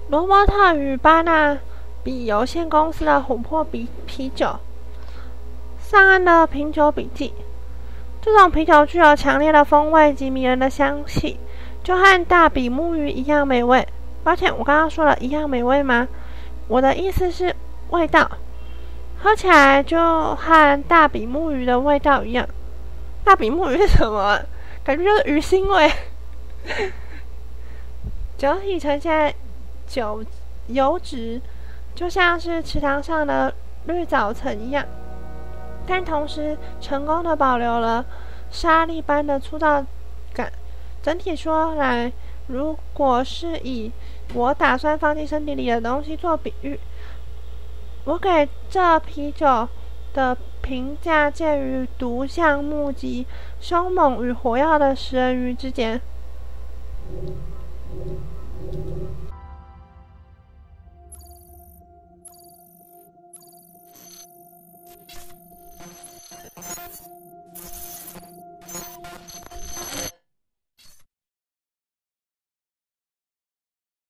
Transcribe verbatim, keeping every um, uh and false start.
罗伯特与巴纳比有限公司的琥珀啤啤酒。上岸的品酒笔记。这种啤酒具有强烈的风味及迷人的香气，就和大比目鱼一样美味。抱歉，我刚刚说了一样美味吗？我的意思是味道，喝起来就和大比目鱼的味道一样。大比目鱼是什么？感觉就是鱼腥味。酒体呈现酒油脂，就像是池塘上的绿藻层一样，但同时成功的保留了沙粒般的粗糙感。整体说来，如果是以我打算放进身体里的东西做比喻，我给这啤酒的评价介于毒像目击、凶猛与火药的食人鱼之间。